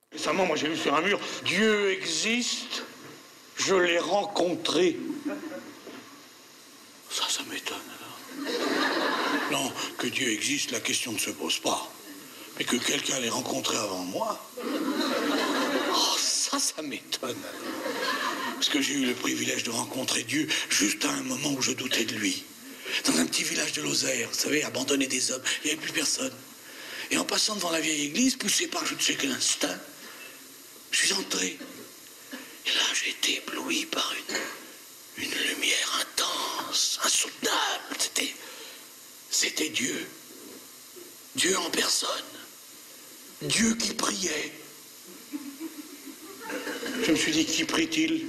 Récemment, moi j'ai lu sur un mur, Dieu existe, je l'ai rencontré. Ça m'étonne alors. Non, que Dieu existe, la question ne se pose pas. Mais que quelqu'un l'ait rencontré avant moi, oh, ça m'étonne. Parce que j'ai eu le privilège de rencontrer Dieu juste à un moment où je doutais de lui. Dans un petit village de Lozère, vous savez, abandonné des hommes, il n'y avait plus personne. Et en passant devant la vieille église, poussé par je ne sais quel instinct, je suis entré. Et là, j'ai été ébloui par une lumière intense, insoutenable. C'était Dieu. Dieu en personne. Dieu qui priait. Je me suis dit, qui prie-t-il?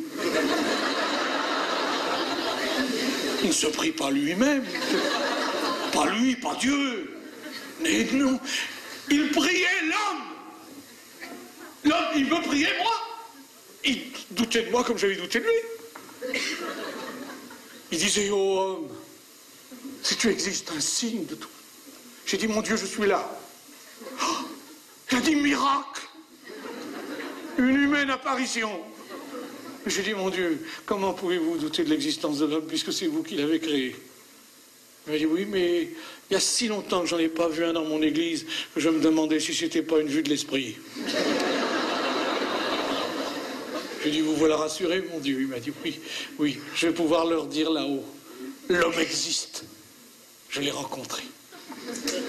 Il ne se prie pas lui-même. Pas lui, pas Dieu. Mais non, il priait l'homme. L'homme, il me priait moi. Il doutait de moi comme j'avais douté de lui. Il disait, oh homme, si tu existes, un signe de tout. J'ai dit, mon Dieu, je suis là. Oh, il a dit, miracle. Une humaine apparition. J'ai dit, mon Dieu, comment pouvez-vous douter de l'existence de l'homme puisque c'est vous qui l'avez créé? Il m'a dit, oui, mais il y a si longtemps que j'en ai pas vu un dans mon église que je me demandais si c'était pas une vue de l'esprit. J'ai dit, vous voilà rassuré, mon Dieu? Il m'a dit, oui, je vais pouvoir leur dire là-haut, l'homme existe. Je l'ai rencontré.